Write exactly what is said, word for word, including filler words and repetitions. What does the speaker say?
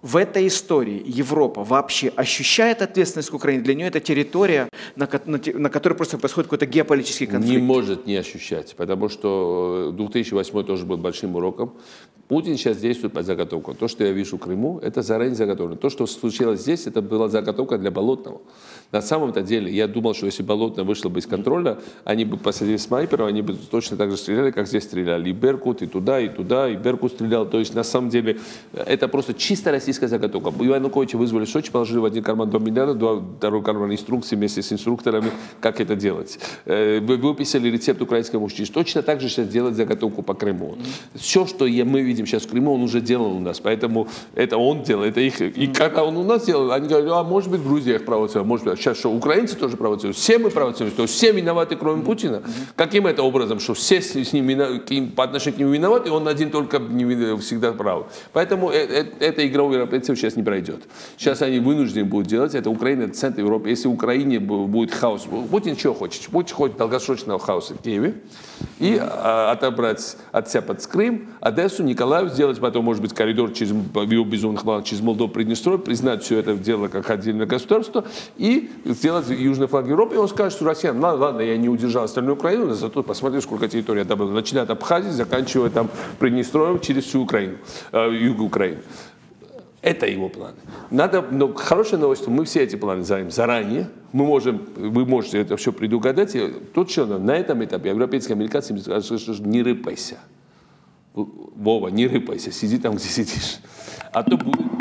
в этой истории Европа вообще ощущает ответственность к Украине? Для нее это территория, на, на, на которой просто происходит какой-то геополитический конфликт. Не может не ощущать, потому что две тысячи восьмой тоже был большим уроком. Путин сейчас действует по заготовкам. То, что я вижу в Крыму, это заранее заготовлено. То, что случилось здесь, это была заготовка для Болотного. На самом-то деле, я думал, что если Болотное вышло бы из контроля, они бы посадили снайперов, они бы точно так же стреляли, как здесь стреляли. И Беркут, и туда, и туда, и Беркут стрелял. То есть, на самом деле, это просто чисто российская заготовка. Януковича вызвали в Сочи, положили в один карман два миллиарда, в другой карман инструкции вместе с инструкторами, как это делать. Выписали рецепт украинского мужчины. Точно так же сейчас делать заготовку по Крыму. Все, что мы видим сейчас в Крыму, он уже делал у нас. Поэтому это он делал, это их. И когда он у нас делал, они говорят, а может быть в Грузии их провоцируют, может быть. Сейчас что, украинцы тоже провоцируют? Все мы провоцируем, то есть все виноваты, кроме Путина. Каким это образом, что все с ним по отношению к нему виноваты, и он один только не всегда прав. Поэтому эта игра у европейцев сейчас не пройдет. Сейчас они вынуждены будут делать. Это Украина, это центр Европы. Если в Украине будет хаос, Путин чего хочет? Путин хочет долгосрочного хаоса в Киеве и отобрать от себя под Крым, Одессу, Николаев, сделать потом, может быть, коридор через его безумных планов, через Молдову, Приднестровье, признать все это дело как отдельное государство и сделать южный флаг Европы. И он скажет, что Россия, ну ладно, я не удержал остальную Украину, но зато посмотри, сколько территорий отобрал. Начиная от Абхазии, заканчивая там Приднестровьем через всю Украину, э, юг Украины. Это его планы. Надо, но хорошая новость, что мы все эти планы знаем заранее. Мы можем, вы можете это все предугадать. И тут что, на этом этапе европейские американцы скажут, что не рыпайся. Вова, не рыпайся, сиди там, где сидишь. А то будет...